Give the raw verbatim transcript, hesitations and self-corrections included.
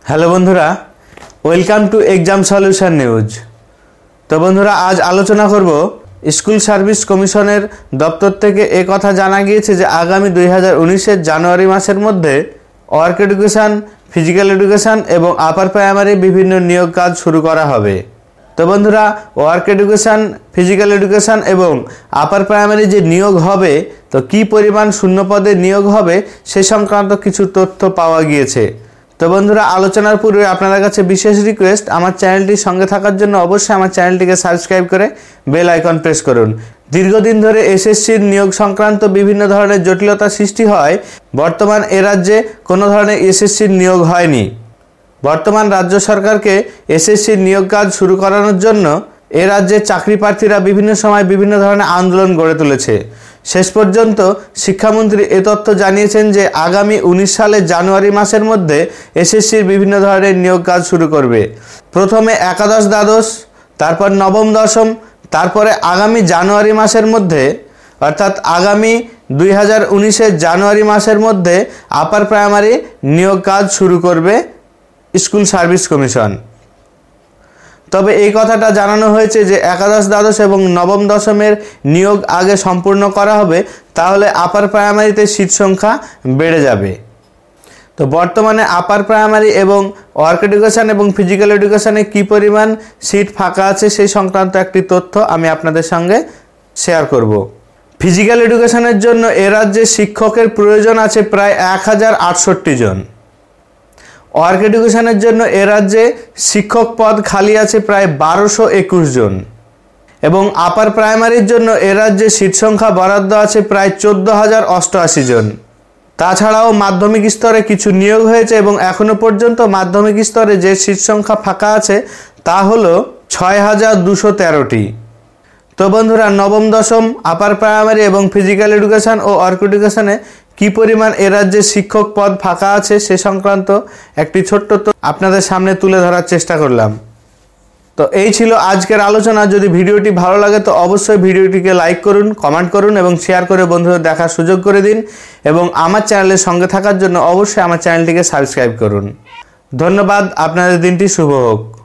Hello বন্ধুরা, welcome to exam solution news. তো বন্ধুরা, আজ আলোচনা করব স্কুল সার্ভিস কমিশনের দপ্তর থেকে এ কথা জানা গিয়েছে যে আগামী দুই হাজার উনিশের জানুয়ারি মাসের মধ্যে ওয়ার্ক এডুকেশান, ফিজিক্যাল এডুকেশান এবং আপার প্রাইমারি বিভিন্ন নিয়োগ কাজ শুরু করা হবে। তো বন্ধুরা, ওয়ার্ক এডুকেশান, ফিজিক্যাল এডুকেশান এবং আপার প্রাইমারি যে নিয়োগ হবে, তো কী পরিমাণ শূন্য পদে নিয়োগ হবে সে সংক্রান্ত কিছু তথ্য পাওয়া গিয়েছে। তো বন্ধুরা, আলোচনার পূর্বে আপনাদের কাছে বিশেষ রিকোয়েস্ট, আমার চ্যানেলটির সঙ্গে থাকার জন্য অবশ্যই আমার চ্যানেলটিকে সাবস্ক্রাইব করে বেল আইকন প্রেস করুন। দীর্ঘদিন ধরে এসএসসির নিয়োগ সংক্রান্ত বিভিন্ন ধরনের জটিলতা সৃষ্টি হয়। বর্তমান এ রাজ্যে কোনো ধরনের এসএসসির নিয়োগ হয়নি। বর্তমান রাজ্য সরকারকে এসএসসির নিয়োগ কাজ শুরু করানোর জন্য এ রাজ্যের চাকরি প্রার্থীরা বিভিন্ন সময় বিভিন্ন ধরনের আন্দোলন গড়ে তুলেছে। শেষ পর্যন্ত শিক্ষামন্ত্রী এ তথ্য জানিয়েছেন যে আগামী উনিশ সালের জানুয়ারি মাসের মধ্যে এসএসসির বিভিন্ন ধরনের নিয়োগ কাজ শুরু করবে। প্রথমে একাদশ দ্বাদশ, তারপর নবম দশম, তারপরে আগামী জানুয়ারি মাসের মধ্যে অর্থাৎ আগামী দুই হাজার উনিশের জানুয়ারি মাসের মধ্যে আপার প্রাইমারি নিয়োগ কাজ শুরু করবে স্কুল সার্ভিস কমিশন। তবে এই কথাটা জানানো হয়েছে যে একাদশ দ্বাদশ এবং নবম দশমের নিয়োগ আগে সম্পূর্ণ করা হবে, তাহলে আপার প্রাইমারিতে সিট সংখ্যা বেড়ে যাবে। তো বর্তমানে আপার প্রাইমারি এবং ওয়ার্ক এডুকেশান এবং ফিজিক্যাল এডুকেশানে কী পরিমাণ সিট ফাঁকা আছে সেই সংক্রান্ত একটি তথ্য আমি আপনাদের সঙ্গে শেয়ার করব। ফিজিক্যাল এডুকেশানের জন্য এ রাজ্যে শিক্ষকের প্রয়োজন আছে প্রায় এক হাজার আটষট্টি জন। ওয়ার্ক এডুকেশানের জন্য এ রাজ্যে শিক্ষক পদ খালি আছে প্রায় বারোশো একুশ জন এবং আপার প্রাইমারির জন্য এ রাজ্যে সিট সংখ্যা বরাদ্দ আছে প্রায় চোদ্দো হাজার অষ্টআশি জন। তাছাড়াও মাধ্যমিক স্তরে কিছু নিয়োগ হয়েছে এবং এখনও পর্যন্ত মাধ্যমিক স্তরে যে সিট সংখ্যা ফাঁকা আছে তা হলো ছয় হাজার দুশো তেরোটি। তো বন্ধুরা, নবম দশম, আপার প্রাইমারি এবং ফিজিক্যাল এডুকেশান ও ওয়ার্ক এডুকেশানে কী পরিমাণ এ রাজ্যে শিক্ষক পদ ফাঁকা আছে সে সংক্রান্ত একটি ছোট্ট তো আপনাদের সামনে তুলে ধরার চেষ্টা করলাম। তো এই ছিল আজকের আলোচনা। যদি ভিডিওটি ভালো লাগে তো অবশ্যই ভিডিওটিকে লাইক করুন, কমেন্ট করুন এবং শেয়ার করে বন্ধুদের দেখার সুযোগ করে দিন এবং আমার চ্যানেলের সঙ্গে থাকার জন্য অবশ্যই আমার চ্যানেলটিকে সাবস্ক্রাইব করুন। ধন্যবাদ। আপনাদের দিনটি শুভ হোক।